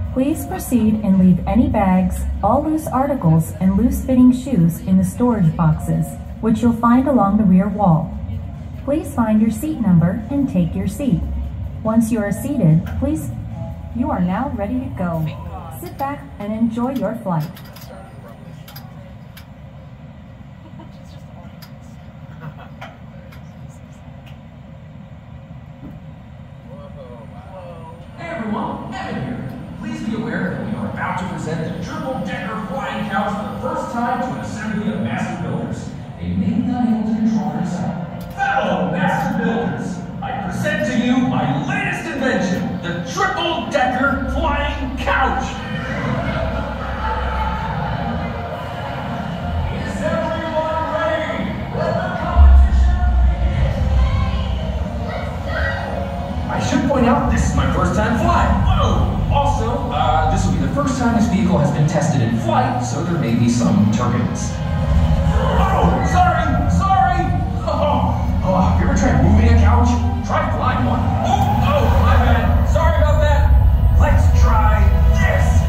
Please proceed and leave any bags, all loose articles, and loose-fitting shoes in the storage boxes, which you'll find along the rear wall. Please find your seat number and take your seat. Once you are seated, you are now ready to go. Sit back and enjoy your flight. Hey everyone, Emmet here. Please be aware that we are about to present the triple-decker flying couch for the first time to an assembly of master builders. They may not be able to control themselves. Fellow master builders, I present to you my latest invention, the triple-decker flying couch. Is everyone ready? Let the competition begin. I should point out this is my first time flying. Whoa! Also, this will be the first time this vehicle has been tested in flight, so there may be some turbulence. Oh, sorry! Oh, have you ever tried moving a couch? Try flying one. Oh, my bad. Sorry about that. Let's try this.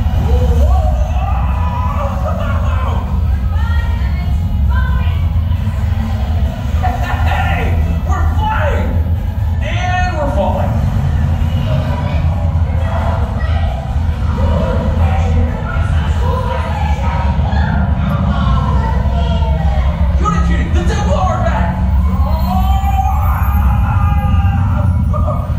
Hey, we're flying! And we're falling. Unit, the temple are back!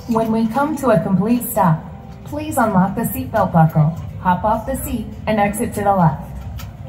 When we come to a complete stop, please unlock the seatbelt buckle, hop off the seat, and exit to the left.